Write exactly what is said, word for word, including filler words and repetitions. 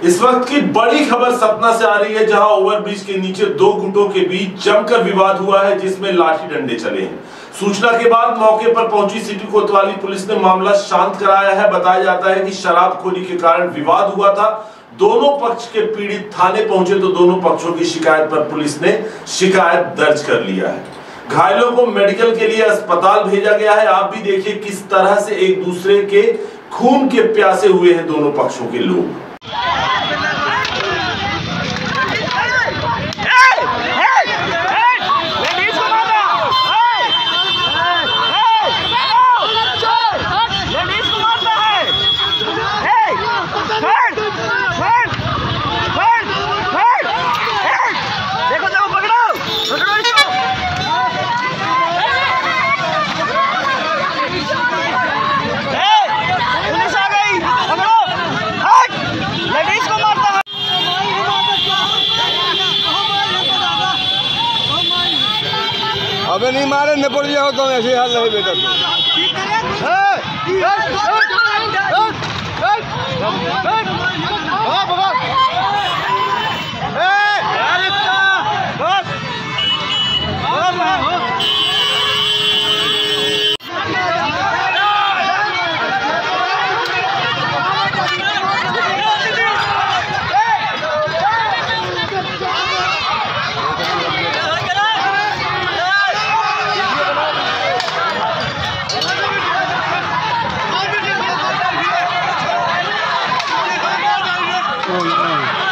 इस वक्त की बड़ी खबर सतना से आ रही है, जहां ओवरब्रिज के नीचे दो गुटों के बीच जमकर विवाद हुआ है, जिसमें लाठी डंडे चले हैं। सूचना के बाद मौके पर पहुंची सिटी कोतवाली पुलिस ने मामला शांत कराया है। बताया जाता है कि शराबखोरी के कारण विवाद हुआ था। दोनों पक्ष के पीड़ित थाने पहुंचे तो दोनों पक्षों की शिकायत पर पुलिस ने शिकायत दर्ज कर लिया है। घायलों को मेडिकल के लिए अस्पताल भेजा गया है। आप भी देखिए किस तरह से एक दूसरे के खून के प्यासे हुए हैं दोनों पक्षों के लोग। अबे नहीं मारे न पड़ जाओ तो ऐसे हाल नहीं बेटा Oh,